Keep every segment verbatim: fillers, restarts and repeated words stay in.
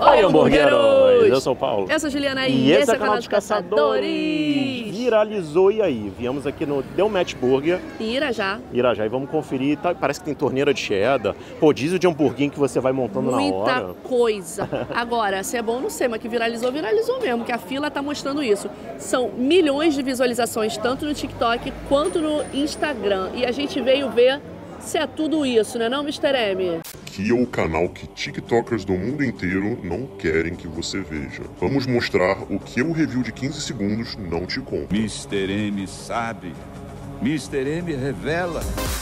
Oi, hambúrgueros! Eu sou o Paulo. Eu sou a Juliana e, e esse é o canal dos Caçadores. Viralizou e aí? Viemos aqui no Deu Match Burger. Em Irajá. Irajá. E vamos conferir. Tá, parece que tem torneira de cheddar. Pô, diesel de hamburguinho que você vai montando Muita na hora. Muita coisa. Agora, se é bom, não sei, mas que viralizou, viralizou mesmo. Que a fila tá mostrando isso. São milhões de visualizações, tanto no TikTok quanto no Instagram. E a gente veio ver se é tudo isso, né não, mister M? Aqui é o canal que TikTokers do mundo inteiro não querem que você veja. Vamos mostrar o que o review de quinze segundos não te conta. mister M sabe. mister M revela.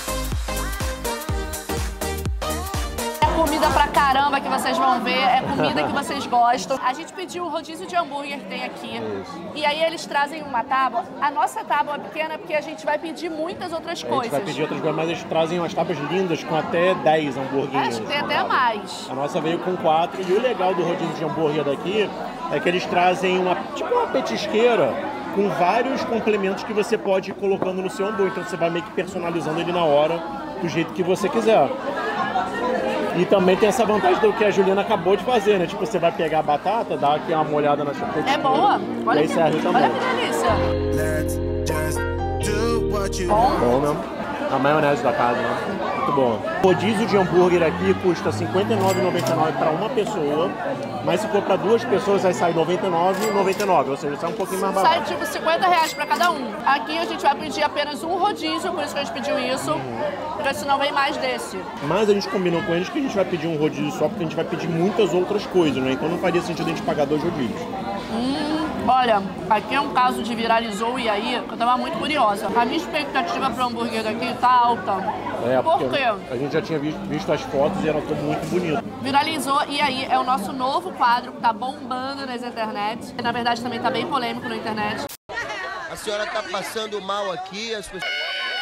É comida pra caramba que vocês vão ver, é comida que vocês gostam. A gente pediu um rodízio de hambúrguer que tem aqui. Isso. E aí eles trazem uma tábua. A nossa tábua é pequena porque a gente vai pedir muitas outras coisas. A gente vai pedir outras coisas, mas eles trazem umas tábuas lindas com até dez hambúrgueres. Acho que tem até mais. A nossa veio com quatro. E o legal do rodízio de hambúrguer daqui é que eles trazem uma, tipo uma petisqueira com vários complementos que você pode ir colocando no seu hambúrguer. Então você vai meio que personalizando ele na hora, do jeito que você quiser. E também tem essa vantagem do que a Juliana acabou de fazer, né? Tipo, você vai pegar a batata, dar aqui uma molhada na chapéu. É boa? Olha, e aí que, serve também. Olha que delícia. Bom. Bom, né? A maionese da casa, né? Muito bom. O rodízio de hambúrguer aqui custa cinquenta e nove reais e noventa e nove centavos para uma pessoa, mas se for para duas pessoas vai sair noventa e nove reais e noventa e nove centavos, ou seja, sai um pouquinho mais barato. Sai tipo cinquenta reais para cada um. Aqui a gente vai pedir apenas um rodízio, por isso que a gente pediu isso, uhum. Porque senão vem mais desse. Mas a gente combinou com eles que a gente vai pedir um rodízio só, porque a gente vai pedir muitas outras coisas, né? Então não faria sentido a gente pagar dois rodízios. Hum. Olha, aqui é um caso de viralizou e aí, eu tava muito curiosa. A minha expectativa pro hambúrguer daqui tá alta. É, Por porque quê? A gente já tinha visto, visto as fotos e era tudo muito bonito. Viralizou e aí é o nosso novo quadro que tá bombando nas internet. Na verdade também tá bem polêmico na internet. A senhora tá passando mal aqui, as pessoas...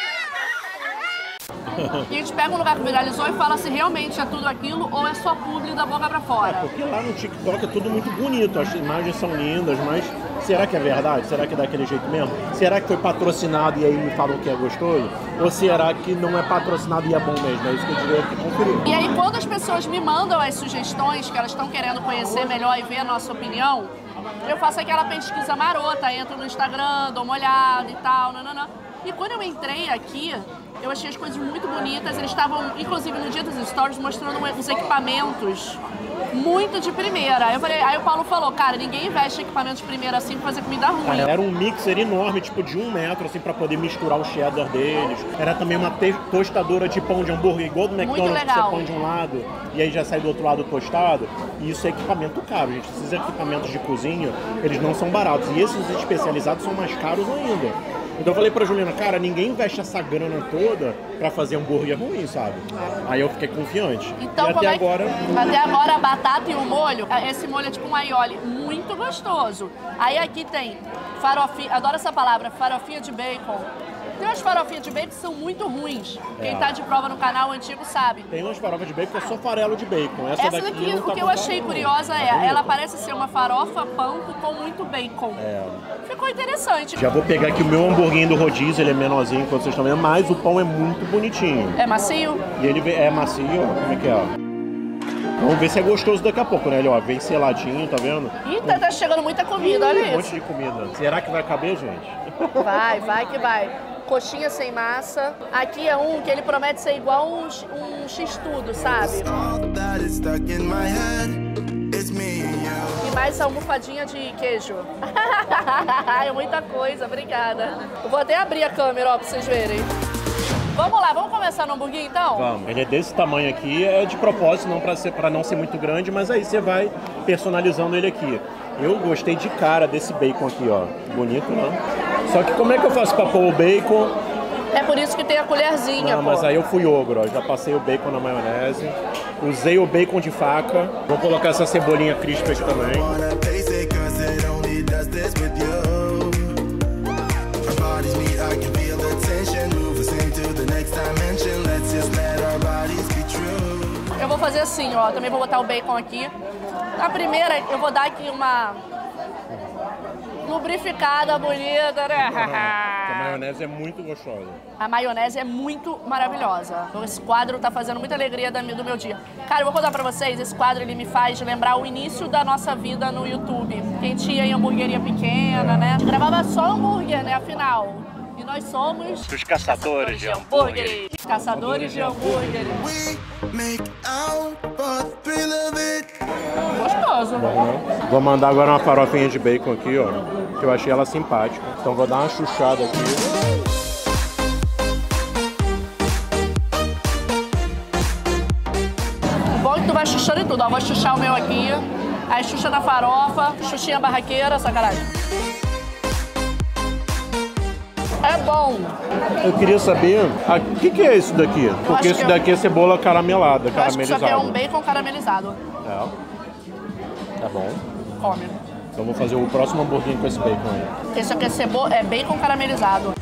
E a gente pega um lugar que viralizou e fala se realmente é tudo aquilo ou é só publi da boca pra fora. É, porque lá no TikTok é tudo muito bonito, as imagens são lindas, mas será que é verdade? Será que é daquele jeito mesmo? Será que foi patrocinado e aí me falou que é gostoso? Ou será que não é patrocinado e é bom mesmo? É isso que eu diria que conferir. E aí quando as pessoas me mandam as sugestões que elas estão querendo conhecer melhor e ver a nossa opinião, eu faço aquela pesquisa marota, entro no Instagram, dou uma olhada e tal, nananã. E quando eu entrei aqui, eu achei as coisas muito bonitas. Eles estavam, inclusive no dia dos stories, mostrando uns equipamentos muito de primeira. Aí, eu falei, aí o Paulo falou, cara, ninguém investe em equipamentos de primeira assim pra fazer comida ruim. Cara, era um mixer enorme, tipo de um metro, assim, pra poder misturar o cheddar deles. Era também uma tostadora de pão de hambúrguer, igual do McDonald's, que você põe de um lado e aí já sai do outro lado tostado. E isso é equipamento caro, gente. Esses equipamentos de cozinha, eles não são baratos. E esses especializados são mais caros ainda. Então eu falei pra Juliana, cara, ninguém investe essa grana toda pra fazer hambúrguer ruim, sabe? Aí eu fiquei confiante. Então, e até é agora... Que... Até agora a batata e o molho, esse molho é tipo um aioli, muito gostoso. Aí aqui tem farofinha, adoro essa palavra, farofinha de bacon. Tem umas farofinhas de bacon que são muito ruins. É. Quem tá de prova no canal antigo sabe. Tem umas farofas de bacon que é só farelo de bacon. Essa, Essa daqui, daqui tá o que eu achei curiosa é, tá ela parece ser uma farofa panko com muito bacon. É. Ficou interessante. Já vou pegar aqui o meu hambúrguer do rodízio, ele é menorzinho, enquanto vocês estão vendo, mas o pão é muito bonitinho. É macio? E ele é macio, como é que é? Vamos ver se é gostoso daqui a pouco, né? Ele, ó, vem seladinho, tá vendo? Ih, tá, tá chegando muita comida, olha isso. Um monte de comida. Será que vai caber, gente? Vai, vai que vai. Coxinha sem massa. Aqui é um que ele promete ser igual um, um x-tudo, sabe? E mais almofadinha de queijo. É muita coisa, obrigada. Eu vou até abrir a câmera, ó, pra vocês verem. Vamos lá, vamos começar no hambúrguer então? Vamos. Ele é desse tamanho aqui, é de propósito, não para ser, para não ser muito grande, mas aí você vai personalizando ele aqui. Eu gostei de cara desse bacon aqui, ó. Bonito, né? Só que como é que eu faço pra pôr o bacon? É por isso que tem a colherzinha, Não, pô. mas aí eu fui ogro, ó. Já passei o bacon na maionese. Usei o bacon de faca. Vou colocar essa cebolinha crisp aqui também. Eu vou fazer assim, ó. Também vou botar o bacon aqui. Na primeira, eu vou dar aqui uma lubrificada bonita, né? maionese é muito gostosa. A maionese é muito maravilhosa. Esse quadro tá fazendo muita alegria do meu dia. Cara, eu vou contar pra vocês, esse quadro ele me faz lembrar o início da nossa vida no YouTube. Quem tinha em hamburgueria pequena, né? Gravava só hambúrguer, né? Afinal. E nós somos... Os caçadores de hambúrguer. Caçadores de hambúrguer. Gostoso. Vou mandar agora uma farofinha de bacon aqui, ó. Que eu achei ela simpática. Então vou dar uma chuchada aqui. Bom que tu vai chuchando em tudo, ó. Vou chuchar o meu aqui. Aí chucha na farofa, chuchinha barraqueira, sacanagem. É bom. Eu queria saber, o que, que é isso daqui? Porque isso daqui é cebola caramelada, eu caramelizada. acho que isso aqui é um bacon caramelizado. É. Tá bom. Come. Então vou fazer o próximo hambúrguer com esse bacon aí. Isso aqui é cebola, é bacon caramelizado.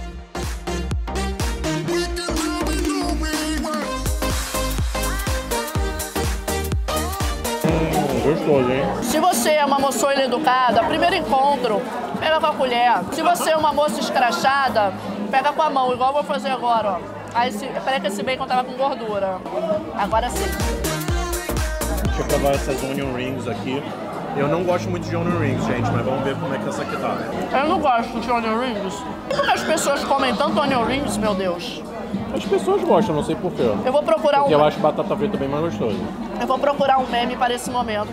Hum, gostoso, hein? Se você é uma moçoila educada, primeiro encontro, pega com a colher. Se você é uma moça escrachada, pega com a mão, igual eu vou fazer agora, ó. Aí, se... peraí que esse bacon tava com gordura. Agora sim. Deixa eu provar essas onion rings aqui. Eu não gosto muito de onion rings, gente, mas vamos ver como é que essa aqui tá. Eu não gosto de onion rings. Por que as pessoas comem tanto onion rings, meu Deus? As pessoas gostam, não sei porquê. Eu vou procurar Porque um... eu acho batata frita bem mais gostoso. Eu vou procurar um meme para esse momento.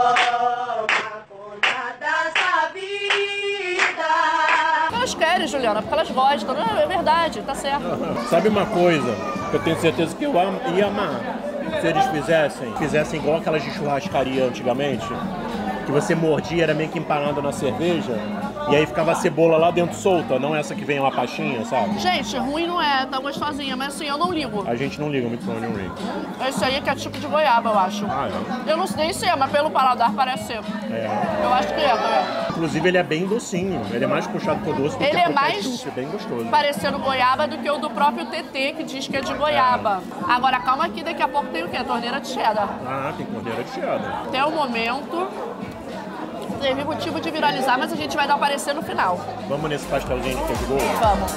Elas querem, Juliana, porque elas gostam. Não, é verdade, tá certo. Sabe uma coisa que eu tenho certeza que eu am- ia amar? Se eles fizessem, fizessem igual aquelas de churrascaria antigamente, que você mordia, era meio que empanado na cerveja, e aí ficava a cebola lá dentro solta, não essa que vem uma pastinha, sabe? Gente, ruim não é, tá gostosinha, mas assim, eu não ligo. A gente não liga muito pro onion ring. Esse aí é ketchup de goiaba, eu acho. Ah, é? Eu não sei se é, mas pelo paladar parece ser. É. Eu acho que é, tá? Inclusive ele é bem docinho, ele é mais puxado pro doce do Ele que é pro mais ketchup, é bem gostoso. parecendo goiaba do que o do próprio T T, que diz que é de goiaba. Agora, calma aqui, daqui a pouco tem o quê? Torneira de cheddar. Ah, tem cordeira de cheddar. Até o momento, teve motivo de viralizar, mas a gente vai dar o parecer no final. Vamos nesse pastelzinho de queijo Gouda? Vamos.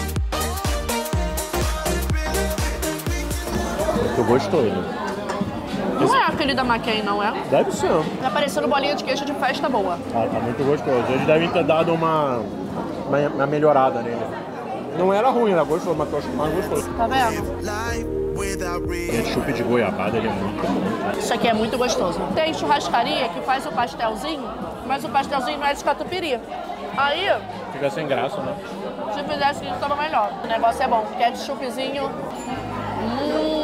Muito gostoso. Não é aquele da McCain, não é? Deve ser. Tá parecendo bolinha de queijo de festa boa. Ah, tá muito gostoso. Eles devem ter dado uma, uma, uma melhorada nele. Não era ruim, era gostoso, mas eu acho mais gostoso. Tá vendo? Ketchup de goiabada, ele é muito bom. Isso aqui é muito gostoso. Tem churrascaria que faz o pastelzinho, mas o pastelzinho não é de catupiry. Aí, Fica sem graça, né? se fizesse isso, tava melhor. O negócio é bom. Ketchupzinho. Hum.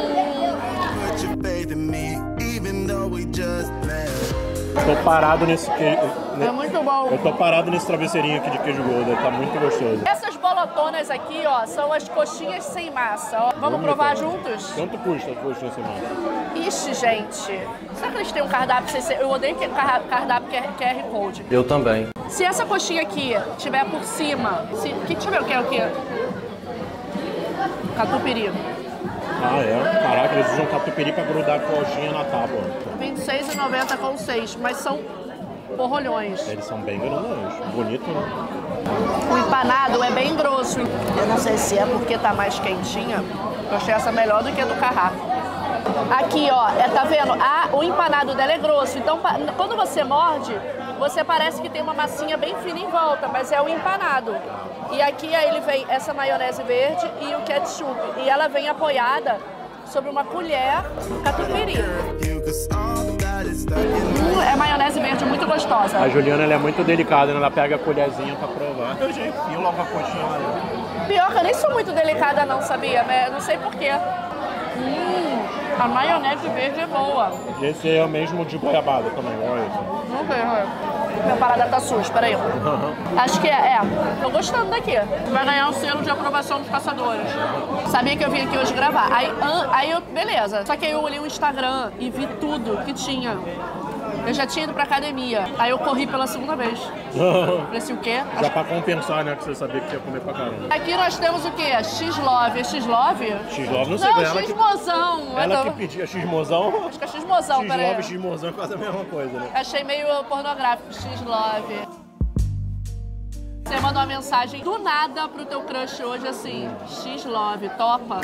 Tô parado nesse queijo. É muito bom. Eu tô parado nesse travesseirinho aqui de queijo Gouda, tá muito gostoso. Essas bolotonas aqui, ó, são as coxinhas sem massa. Ó. Vamos provar juntos? Quanto custa a coxinha sem massa? Ixi, gente. Será que eles têm um cardápio sem ser... Eu odeio que- car- cardápio Q R Code. Eu também. Se essa coxinha aqui tiver por cima... Se... Que, deixa eu ver o que é o que? Catupiry. Ah, é? Caraca, eles usam catupiry pra grudar a coxinha na tábua. vinte e seis reais e noventa centavos com seis, mas são porrolhões. Eles são bem grandões. Bonito, né? O empanado é bem grosso. Eu não sei se é porque tá mais quentinha. Eu achei essa melhor do que a do carrasco. Aqui, ó, é, tá vendo? Ah, o empanado dela é grosso. Então, pa- quando você morde, você parece que tem uma massinha bem fina em volta, mas é o empanado. E aqui aí ele vem essa maionese verde e o ketchup. E ela vem apoiada sobre uma colher catupiry. Hum, é maionese verde muito gostosa. A Juliana, ela é muito delicada, né? Ela pega a colherzinha pra provar. Eu já enfio logo a coxinha lá dentro. Pior que eu nem sou muito delicada não, sabia? Né? Não sei porquê. Hum, a maionese verde é boa. Esse é o mesmo de goiabada também, olha isso. Não sei, olha. Meu paladar tá sujo, peraí. Acho que é, é. Tô gostando daqui. Vai ganhar o selo de aprovação dos caçadores. Sabia que eu vim aqui hoje gravar. Aí, an- aí eu, beleza. Só que aí eu olhei o Instagram e vi tudo que tinha. Eu já tinha ido pra academia. Aí eu corri pela segunda vez. Falei assim, o quê? Já pra compensar, né? Que você sabia que ia comer pra caramba. Aqui nós temos o quê? X-Love. É X-Love? X-Love, não sei. Não, ela que, X-Mozão. ela Eu que tô- pedia X-Mozão. Acho que é X-Mozão, peraí. X-Love e X-Mozão é quase a mesma coisa, né? Achei meio pornográfico, X-Love. Você manda uma mensagem do nada pro teu crush hoje assim, X-Love, topa?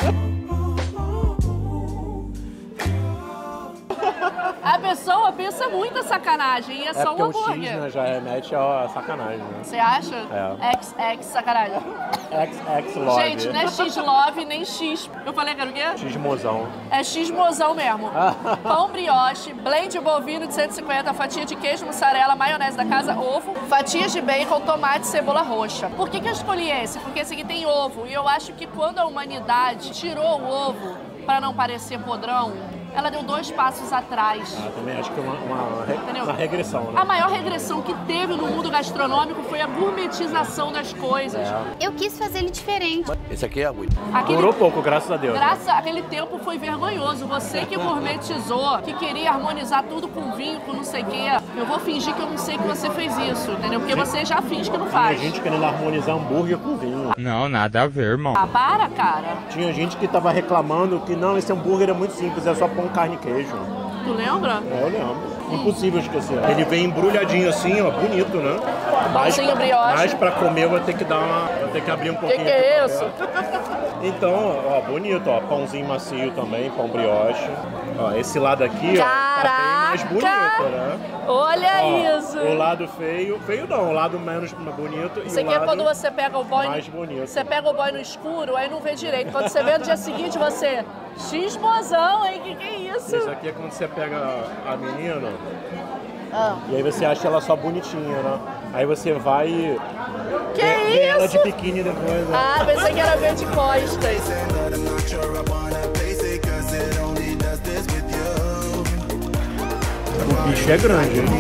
A pessoa pensa muita sacanagem e é, é só um hambúrguer. O X, né, já remete a sacanagem, né? Você acha? É. X, X, sacanagem. X, X, love. Gente, não é X-Love nem X. Eu falei que era o quê? X-mozão. É X-mozão mesmo. Pão brioche, blend bovino de cento e cinquenta, fatia de queijo, mussarela, maionese da casa, ovo, fatias de bacon, tomate e cebola roxa. Por que que eu escolhi esse? Porque esse aqui tem ovo. E eu acho que quando a humanidade tirou o ovo para não parecer podrão, ela deu dois passos atrás. Ah, também acho que é uma, uma, re... uma regressão, né? A maior regressão que teve no mundo gastronômico foi a gourmetização das coisas. É. Eu quis fazer ele diferente. Esse aqui é muito. Aquele... Durou pouco, graças a Deus. Graças né? a aquele tempo foi vergonhoso. Você que gourmetizou, que queria harmonizar tudo com vinho, com não sei o quê. Eu vou fingir que eu não sei que você fez isso, entendeu? Porque Sim. você já finge que não faz. Tinha gente querendo harmonizar hambúrguer com vinho. Não, nada a ver, irmão. Ah, para, cara. Tinha gente que tava reclamando que não, esse hambúrguer é muito simples, é só pão, carne e queijo. Tu lembra? É, eu lembro. Impossível esquecer. Ele vem embrulhadinho assim, ó, bonito, né? Pãozinho brioche. Mas pra comer eu vou ter que dar uma... Vou ter que abrir um pouquinho. Que que é isso? Então, ó, bonito, ó. Pãozinho macio também, pão brioche. Ó, esse lado aqui, Caraca! ó, tá bem mais bonito, né? Olha ó, isso! O lado feio... Feio não, o lado menos bonito Isso e aqui o é lado quando você pega o boy... mais bonito. Você pega o boy no escuro, aí não vê direito. Quando você vê no dia seguinte, você... X-mozão, hein? Que que é isso? Isso aqui é quando você pega a menina Ah. e aí você acha ela só bonitinha, né? Aí você vai e... Que vê, vê ela isso? de biquíni depois, né? Ah, pensei que era ver de costas. O bicho é grande, hein?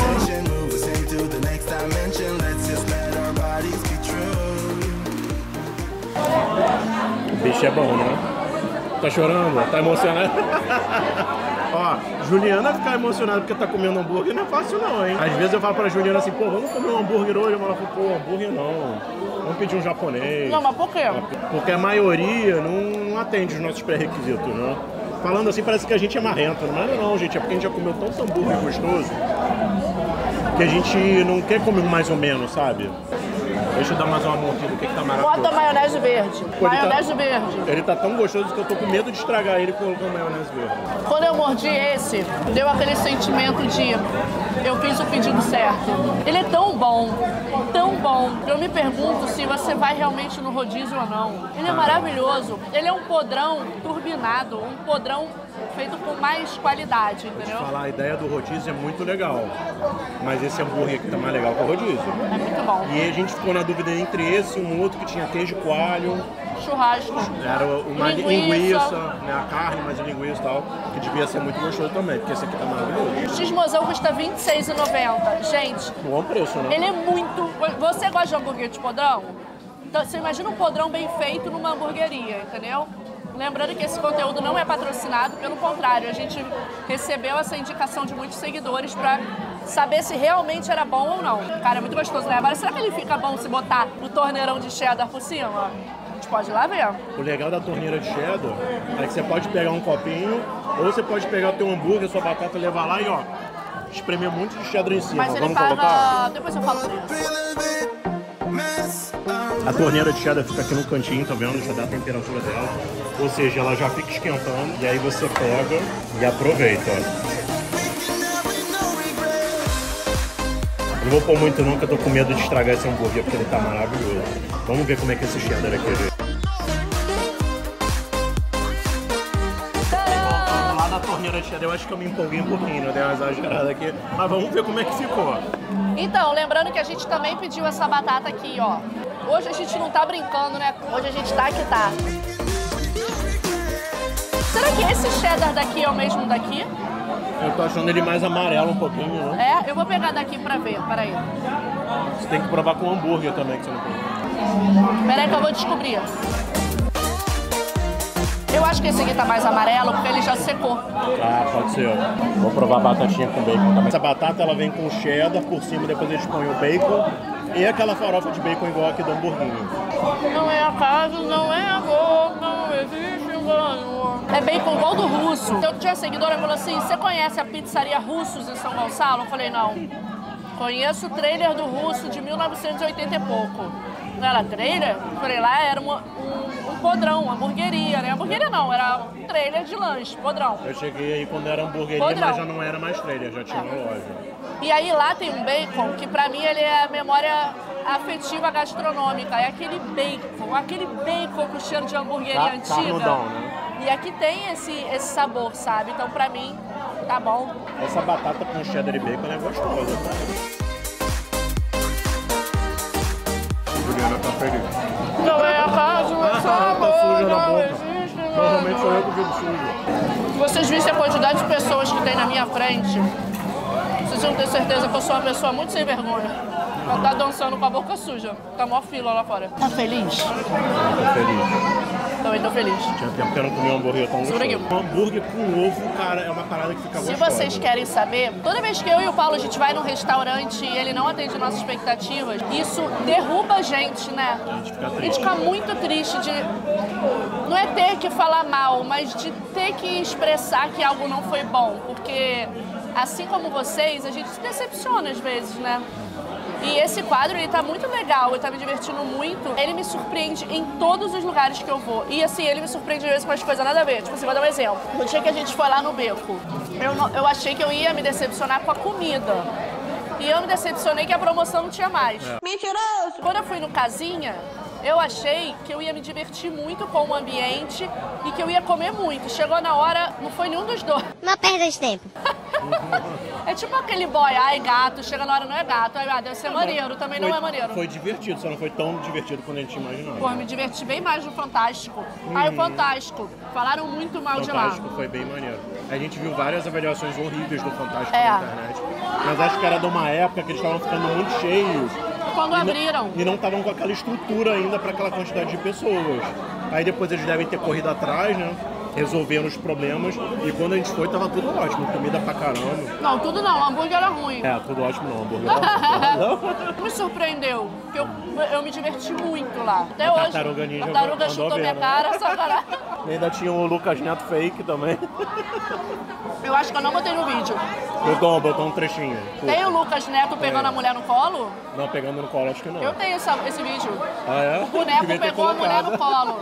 O bicho é bom, né? Tá chorando? Tá emocionado? Ó, Juliana ficar emocionada porque tá comendo hambúrguer não é fácil não, hein? Às vezes eu falo pra Juliana assim, pô, vamos comer um hambúrguer hoje? Ela fala, pô, hambúrguer não. Vamos pedir um japonês. Não, mas por quê? Porque a maioria não atende os nossos pré-requisitos, né? Falando assim, parece que a gente é marrento. Não é não, gente. É porque a gente já comeu tanto hambúrguer gostoso que a gente não quer comer um mais ou menos, sabe? Deixa eu dar mais uma mordida. O que que tá maravilhoso? Bota maionese verde. Pô, ele maionese tá, verde. Ele tá tão gostoso que eu tô com medo de estragar ele colocando maionese verde. Quando eu mordi esse, deu aquele sentimento de eu fiz o pedido certo. Ele é tão bom, tão bom. Eu me pergunto se você vai realmente no rodízio ou não. Ele é maravilhoso. Ele é um podrão turbinado, um podrão feito com mais qualidade, entendeu? Falar, a ideia do rodízio é muito legal, mas esse hambúrguer aqui tá mais legal que o rodízio. É muito bom. E a gente ficou na dúvida entre esse e um outro que tinha queijo coalho. Churrasco. Era uma linguiça, linguiça né, a carne, mas a linguiça e tal, que devia ser muito gostoso também, porque esse aqui tá maravilhoso. O X-mozão custa vinte e seis reais e noventa centavos. Gente, bom preço, né? ele é muito... Você gosta de hambúrguer de podrão? Então, você imagina um podrão bem feito numa hamburgueria, entendeu? Lembrando que esse conteúdo não é patrocinado, pelo contrário, a gente recebeu essa indicação de muitos seguidores pra saber se realmente era bom ou não. Cara, é muito gostoso, né? Agora, será que ele fica bom se botar o torneirão de cheddar por cima? A gente pode ir lá ver. O legal da torneira de cheddar é que você pode pegar um copinho, ou você pode pegar o teu hambúrguer, sua batata, levar lá e, ó, espremer muito de cheddar em cima. Mas ele Vamos paga... colocar? Depois eu falo preço. A torneira de cheddar fica aqui no cantinho, tá vendo? Já dá a temperatura dela. Ou seja, ela já fica esquentando e aí você pega e aproveita, ó. Não vou pôr muito não, que eu tô com medo de estragar esse hambúrguer, porque ele tá maravilhoso. Vamos ver como é que é esse cheddar aqui. Lá na torneira de cheddar eu acho que eu me empolguei um pouquinho, eu dei uma exagerada aqui. Mas vamos ver como é que ficou. Então, lembrando que a gente também pediu essa batata aqui, ó. Hoje a gente não tá brincando, né? Hoje a gente tá que tá. Será que esse cheddar daqui é o mesmo daqui? Eu tô achando ele mais amarelo um pouquinho, né? É? Eu vou pegar daqui pra ver, peraí. Você tem que provar com hambúrguer também, que você não tem. Peraí que eu vou descobrir. Eu acho que esse aqui tá mais amarelo porque ele já secou. Ah, pode ser. Vou provar a batatinha com bacon também. Essa batata ela vem com cheddar por cima, depois eles põem o bacon e aquela farofa de bacon igual aqui do hamburguinho. Não é acaso, não é amor, não existe engano. É bacon igual do Russo. Eu tinha seguidora e falou assim, você conhece a pizzaria Russos em São Gonçalo? Eu falei, não. Conheço o trailer do Russo de mil novecentos e oitenta e pouco. Não era trailer? Falei lá, era uma, um, um podrão, uma hamburgueria, né? Hamburgueria não, era um trailer de lanche, podrão. Eu cheguei aí quando era hamburgueria, podrão. Mas já não era mais trailer, já tinha é. uma loja. E aí lá tem um bacon que pra mim ele é a memória afetiva gastronômica. É aquele bacon, aquele bacon com cheiro de hamburgueria tá, antiga. Carnudão, né? E aqui tem esse, esse sabor, sabe? Então pra mim, tá bom. Essa batata com cheddar e bacon é gostosa, cara. Juliana tá feliz. Não é a casa, não é sabor, tá suja não na boca. existe, mano. Normalmente sou eu que vivo sujo. Vocês vissem a quantidade de pessoas que tem na minha frente, vocês vão ter certeza que eu sou uma pessoa muito sem vergonha. Ela tá dançando com a boca suja. Tá mó fila lá fora. Tá feliz? Tô feliz. Também tô feliz. Tinha tempo que eu não comia um hambúrguer tão gostoso. Um hambúrguer com ovo, cara, é uma parada que fica gostosa. Se vocês querem saber, toda vez que eu e o Paulo a gente vai num restaurante e ele não atende nossas expectativas, isso derruba a gente, né? A gente fica triste. A gente fica muito triste de... Não é ter que falar mal, mas de ter que expressar que algo não foi bom. Porque, assim como vocês, a gente se decepciona às vezes, né? E esse quadro, ele tá muito legal, ele tá me divertindo muito. Ele me surpreende em todos os lugares que eu vou. E assim, ele me surpreende às vezes com as coisas nada a ver. Tipo assim, vou dar um exemplo. No dia que a gente foi lá no Beco, eu, não, eu achei que eu ia me decepcionar com a comida. E eu me decepcionei que a promoção não tinha mais. É. Mentiroso! Quando eu fui no Casinha, eu achei que eu ia me divertir muito com o ambiente e que eu ia comer muito. Chegou na hora, não foi nenhum dos dois. Não perda de tempo. É tipo aquele boy, ai gato, chega na hora não é gato, ai, ah, deve ser maneiro, também foi, não é maneiro. Foi divertido, só não foi tão divertido quanto a gente imaginava. Pô, me diverti bem mais no Fantástico. Uhum. Ai, o Fantástico, falaram muito mal de lá. O Fantástico foi bem maneiro. A gente viu várias avaliações horríveis do Fantástico é. na internet, mas acho que era de uma época que eles estavam ficando muito cheios. Quando e abriram. Não, e não estavam com aquela estrutura ainda para aquela quantidade de pessoas. Aí depois eles devem ter corrido atrás, né? Resolvendo os problemas. E quando a gente foi, tava tudo ótimo. Comida pra caramba. Não, tudo não. O hambúrguer era ruim. É, tudo ótimo não. O hambúrguer era ruim. Me surpreendeu. Porque eu, eu me diverti muito lá. Até a hoje. Tartaruga Ninja. A tartaruga chutou minha cara, sacanagem. E ainda tinha o Lucas Neto fake também. Eu acho que eu não botei no vídeo. Botou, botou um trechinho. Pô. Tem o Lucas Neto pegando é. a mulher no colo? Não, pegando no colo, acho que não. Eu tenho essa, esse vídeo. Ah, é? O boneco pegou a mulher no colo.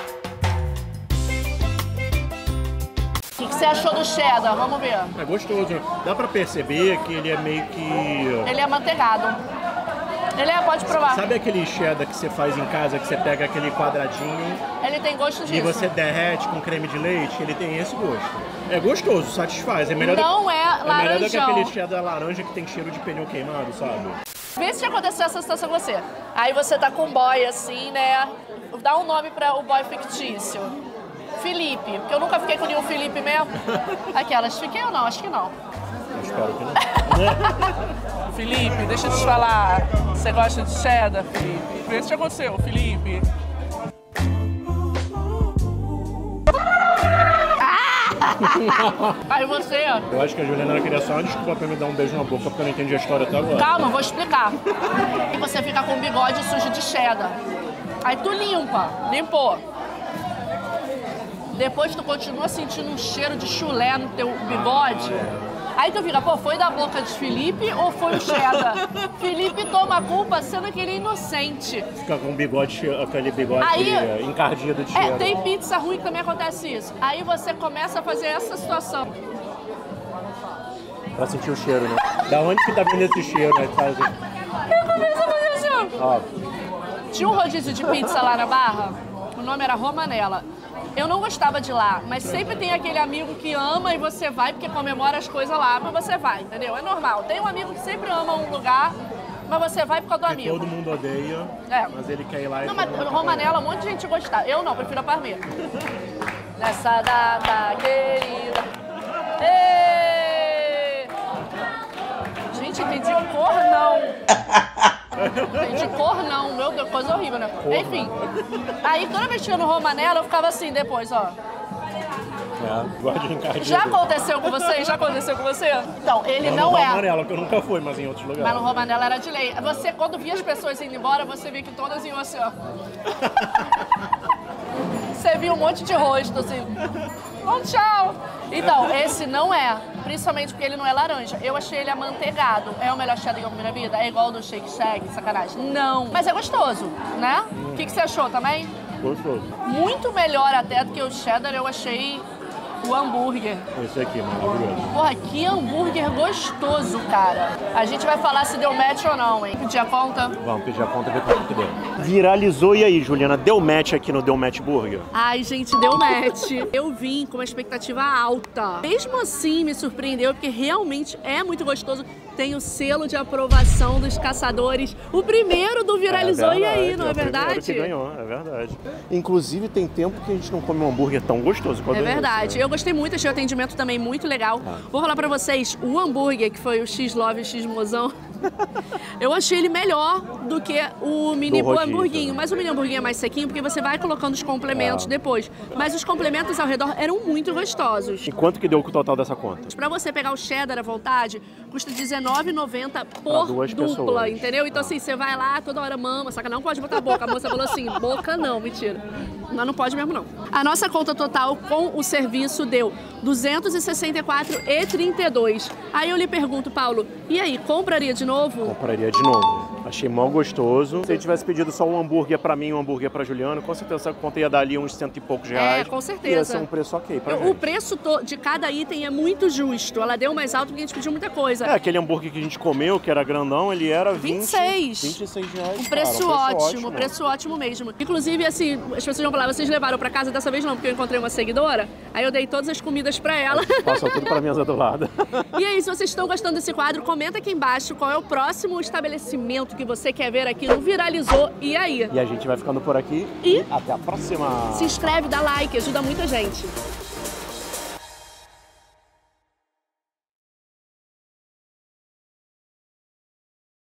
O que, que você achou do cheddar? Vamos ver. É gostoso. Dá pra perceber que ele é meio que... Ele é manteigado. Ele é, pode provar. Sabe aquele cheddar que você faz em casa, que você pega aquele quadradinho... Ele tem gosto disso. E você derrete com creme de leite? Ele tem esse gosto. É gostoso, satisfaz. É melhor Não do... é laranjão. É melhor do que aquele cheddar laranja que tem cheiro de pneu queimado, sabe? Vê se aconteceu essa situação com você. Aí você tá com um boy assim, né? Dá um nome pra o boy fictício. Felipe, porque eu nunca fiquei com nenhum Felipe mesmo. Aquelas, fiquei ou não? Acho que não. Eu espero que não. Felipe, deixa eu te falar. Você gosta de cheddar, Felipe? Vê se aconteceu, Felipe. Aí você... Eu acho que a Juliana queria só uma desculpa pra me dar um beijo na boca, porque eu não entendi a história até agora. Calma, vou explicar. E você fica com o bigode sujo de cheddar. Aí tu limpa, limpou. Depois tu continua sentindo um cheiro de chulé no teu bigode. Aí tu fica, pô, foi da boca de Felipe ou foi o cheddar? Felipe toma a culpa sendo que ele é inocente. Fica com o bigode, aquele bigode aí, encardido de cheiro. É, tem pizza ruim que também acontece isso. Aí você começa a fazer essa situação. Pra sentir o cheiro, né? Da onde que tá vindo esse cheiro, né? Faz... Eu começo a fazer assim. Ó. Tinha um rodízio de pizza lá na Barra, o nome era Romanella. Eu não gostava de lá, mas sempre tem aquele amigo que ama e você vai porque comemora as coisas lá, mas você vai, entendeu? É normal. Tem um amigo que sempre ama um lugar, mas você vai por causa do amigo. Todo mundo odeia, é. Mas ele quer ir lá e... Não, mas Romanella, um monte de gente gostar. Eu não, prefiro a Parmê. Nessa data querida. Êêêê! Gente, entendi cor não. Entendi cor não, meu Deus, coisa horrível, né? Porra. Enfim, aí toda vez que eu no Romanella, eu ficava assim depois, ó. É, guarde encardido. Já aconteceu com você? Já aconteceu com você? Então, ele não, não no é... No Romanella, que eu nunca fui, mas em outros lugares. Mas no Romanella era de lei. Você, quando via as pessoas indo embora, você via que todas iam assim, ó. você viu um monte de rosto, assim. Bom, tchau. Então, esse não é, principalmente porque ele não é laranja. Eu achei ele amanteigado. É o melhor cheddar que eu comi na vida? É igual do Shake Shack, sacanagem. Não. Mas é gostoso, né? O que, que você achou também? Gostoso. Muito melhor até do que o cheddar, eu achei o hambúrguer. Esse aqui, maravilhoso. Porra, que hambúrguer gostoso, cara. A gente vai falar se deu match ou não, hein? Pedir a conta? Vamos pedir a conta e ver quanto que deu. Viralizou, e aí, Juliana? Deu match aqui no Deu Match Burger? Ai, gente, deu match. Eu vim com uma expectativa alta. Mesmo assim, me surpreendeu, porque realmente é muito gostoso. Tem o selo de aprovação dos caçadores. O primeiro do Viralizou, é verdade, e aí, não é, é verdade? Que ganhou, é verdade. Inclusive, tem tempo que a gente não come um hambúrguer tão gostoso. É verdade. Esse, né? Eu gostei muito, achei o atendimento também muito legal. Ah. Vou falar pra vocês, o hambúrguer, que foi o X-Love e o X-Mozão, eu achei ele melhor do que o mini hamburguinho. Mas o mini hamburguinho é mais sequinho, porque você vai colocando os complementos ah. depois. Mas os complementos ao redor eram muito gostosos. E quanto que deu o total dessa conta? Pra você pegar o cheddar à vontade, custa dezenove reais e noventa centavos por duas dupla, pessoas. Entendeu? Então ah. assim, você vai lá, toda hora mama, só que não pode botar a boca. A moça falou assim, boca não, mentira. Mas não pode mesmo não. A nossa conta total com o serviço deu duzentos e sessenta e quatro reais e trinta e dois centavos. Aí eu lhe pergunto, Paulo, e aí, compraria de novo? Compraria de novo. Achei mal gostoso. Se ele tivesse pedido só um hambúrguer pra mim e um hambúrguer pra Juliana, com certeza essa conta ia dar ali uns cento e poucos reais. É, com certeza. Ia ser um preço ok pra eu, gente. O preço de cada item é muito justo. Ela deu mais alto porque a gente pediu muita coisa. É, aquele hambúrguer que a gente comeu, que era grandão, ele era vinte, vinte e seis. vinte e seis reais. Um preço, cara, um preço ótimo, ótimo, preço ótimo mesmo. Inclusive, assim, as pessoas vão falar, vocês levaram pra casa? Dessa vez não, porque eu encontrei uma seguidora, aí eu dei todas as comidas pra ela. Passou tudo pra mesa do lado. E aí, se vocês estão gostando desse quadro, comenta aqui embaixo qual é o próximo estabelecimento que você quer ver aqui no Viralizou. E aí? E a gente vai ficando por aqui. E até a próxima. Se inscreve, dá like, ajuda muita gente.